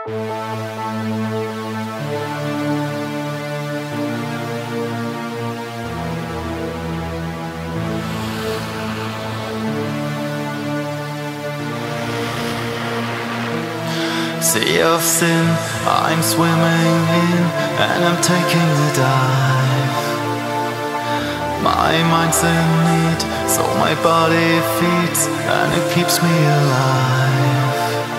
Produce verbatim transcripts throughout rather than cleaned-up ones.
Sea of sin, I'm swimming in, and I'm taking a dive. My mind's in need, so my body feeds, and it keeps me alive.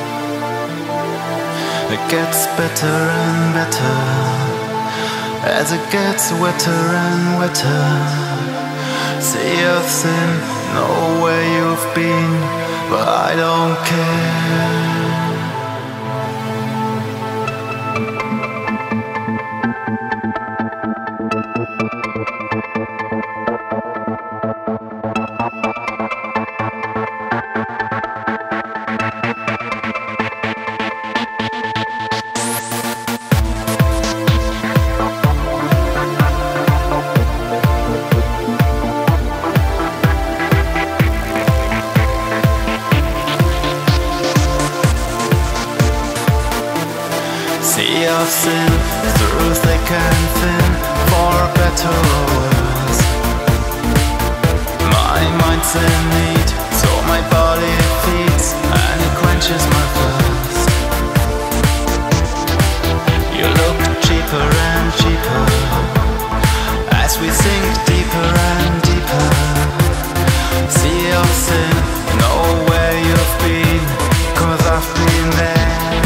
It gets better and better, as it gets wetter and wetter. Sea of sin, know where you've been, but I don't care. Sea of sin, through thick and thin, for better or worse. My mind's in need, so my body feeds, and it quenches my thirst. You look cheaper and cheaper, as we sink deeper and deeper. Sea of sin, know where you've been, 'cause I've been there.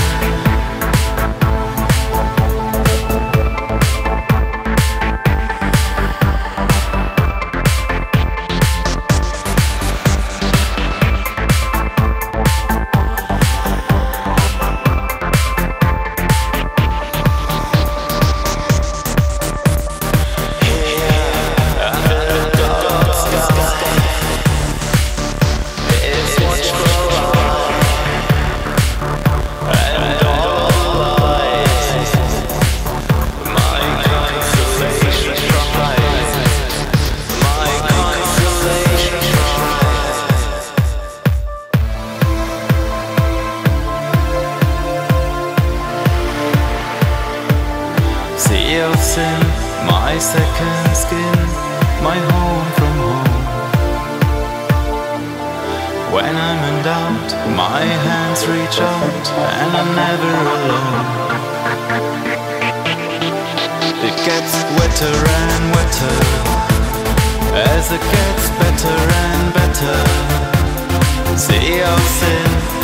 Sea of sin, my second skin, my home from home. When I'm in doubt, my hands reach out, and I'm never alone. It gets wetter and wetter, as it gets better and better. Sea of sin,